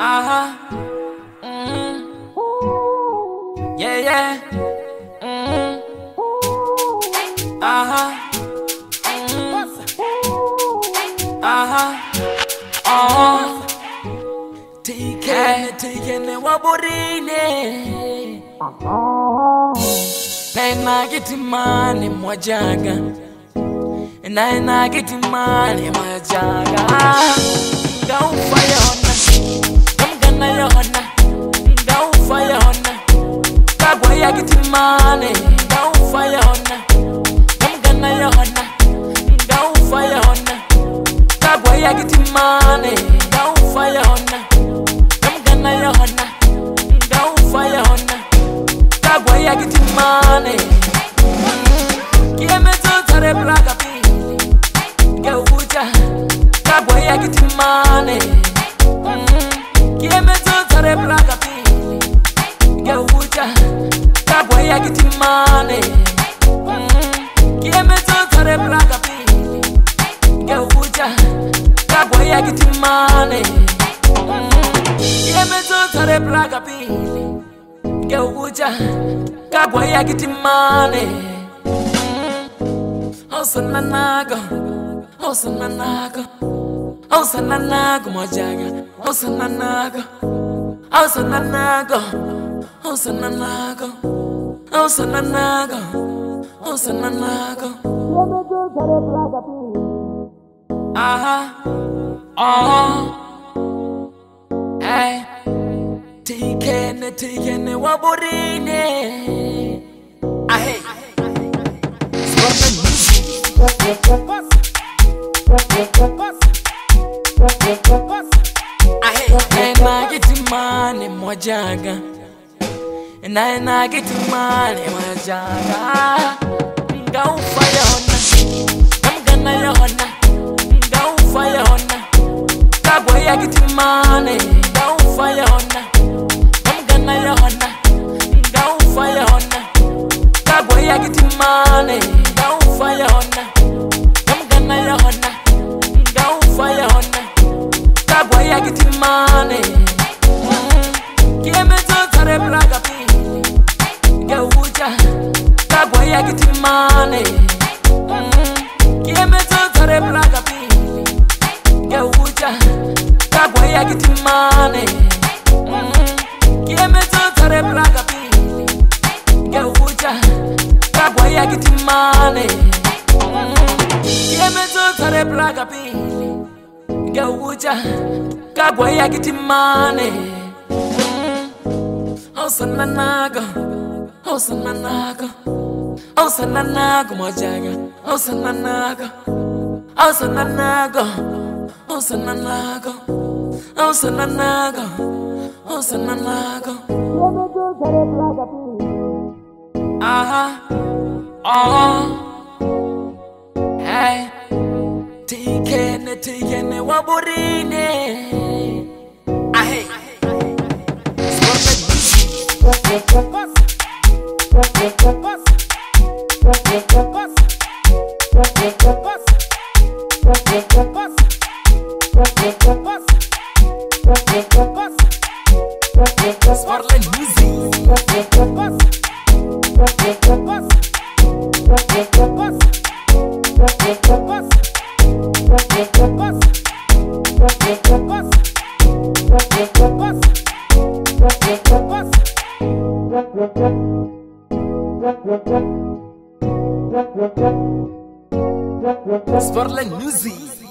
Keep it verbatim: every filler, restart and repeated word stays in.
Uh-huh. Mm-hmm. Yeah, yeah. Mm-hmm. Uh-huh. Mm-hmm. Uh-huh. Uh-huh. Tikene, tikene waburine. Naina gitimani mwajaga. Naina gitimani mwajaga. Don't fire hona, I'm gonna yona. Don't fire hona, kagwaya gitimani. Don't fire hona, I'm gonna yona. Don't fire hona, kagwaya gitimani. Don't fire hona, I'm gonna yona. Don't fire hona, kagwaya gitimani. Kieme to tare plaga pi, ke uja. Kagwaya gitimani. Kieme to tare plaga pi, ke uja. Kagwaya gitimani. Kieme to tare plaga pi, ke uja. Kagwaya gitimani. Kieme to tare plaga pi, ke uja. Kagwaya gitimani. Osananago, Osananago, Osananago, Mojaga, Osananago, Osananago, Osananago, Osananago, Osananago. Aha, oh, hey, tikene, tikene, waburine. Ah, hey. Naina gitimani mwajaga. Naina gitimani mwajaga. Don't fire hona, I'm gonna yona. Don't fire hona, kagwaya gitimani. Don't fire hona, I'm gonna yona. Don't fire hona, kagwaya gitimani. Don't fire hona, I'm gonna yona. Don't fire hona, kagwaya gitimani. Kieme to tare plaga pi, ke uja. Kagwaya gitimani. Kieme to tare plaga pi, ke uja. Kagwaya gitimani. Kieme to tare plaga pi, ke uja. Kagwaya gitimani. Kieme to tare plaga pi, ke uja. Kagwaya gitimani. Osananago, Osananago, Osananago, Mojaga, Osananago, Osananago, Osananago, Osananago, Osananago. Aha, oh, hey, tikene, tikene, waburine. Ah, hey. Sparkling music. Sparkling music.